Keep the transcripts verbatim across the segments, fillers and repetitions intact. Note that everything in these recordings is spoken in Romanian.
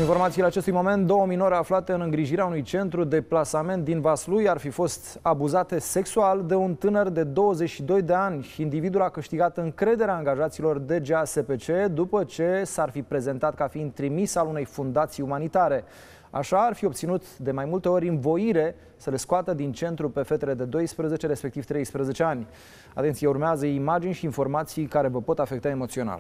Informațiile acestui moment, două minore aflate în îngrijirea unui centru de plasament din Vaslui ar fi fost abuzate sexual de un tânăr de douăzeci și doi de ani. Individul a câștigat încrederea angajaților D G A S P C după ce s-ar fi prezentat ca fiind trimis al unei fundații umanitare. Așa ar fi obținut de mai multe ori învoire să le scoată din centru pe fetele de doisprezece, respectiv treisprezece ani. Atenție, urmează imagini și informații care vă pot afecta emoțional.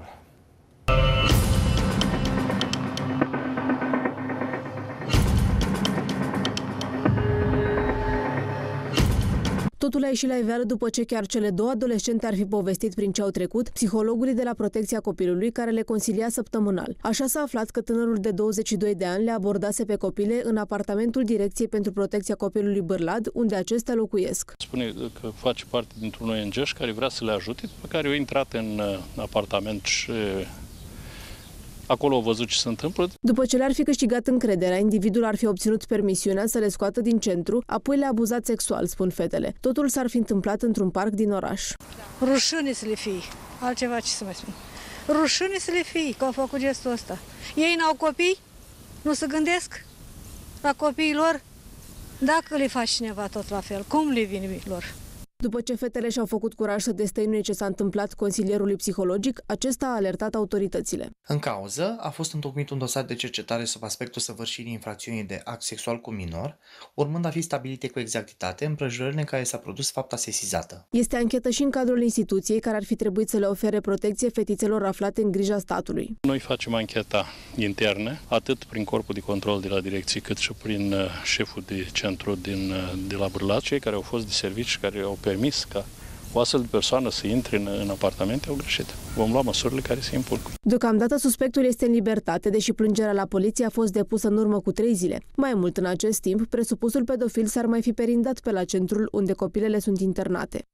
Totul a ieșit la iveală după ce chiar cele două adolescente ar fi povestit prin ce au trecut psihologului de la Protecția Copilului, care le consilia săptămânal. Așa s-a aflat că tânărul de douăzeci și doi de ani le abordase pe copile în apartamentul Direcției pentru Protecția Copilului Bârlad, unde acestea locuiesc. Spune că face parte dintr-un O N G și care vrea să le ajute, pe care au intrat în apartament și acolo au văzut ce se întâmplă. După ce le-ar fi câștigat încrederea, individul ar fi obținut permisiunea să le scoată din centru, apoi le-a abuzat sexual, spun fetele. Totul s-ar fi întâmplat într-un parc din oraș. Rușine să le fie, altceva ce să mai spun. Rușine să le fie că au făcut gestul ăsta. Ei n-au copii? Nu se gândesc la copiii lor? Dacă le faci cineva tot la fel, cum le vine lor? După ce fetele și-au făcut curaj să destăinuie ce s-a întâmplat consilierului psihologic, acesta a alertat autoritățile. În cauză a fost întocmit un dosar de cercetare sub aspectul săvârșirii infracțiunii de act sexual cu minor, urmând a fi stabilite cu exactitate împrejurările în care s-a produs fapta sesizată. Este anchetă și în cadrul instituției care ar fi trebuit să le ofere protecție fetițelor aflate în grija statului. Noi facem ancheta internă, atât prin corpul de control de la direcție, cât și prin șeful de centru din, de la Bârlad, cei care au fost de servici, care au permis ca o astfel de persoană să intre în, în apartamente au greșit. Vom lua măsurile care se impun. Deocamdată suspectul este în libertate, deși plângerea la poliție a fost depusă în urmă cu trei zile. Mai mult, în acest timp, presupusul pedofil s-ar mai fi perindat pe la centrul unde copilele sunt internate.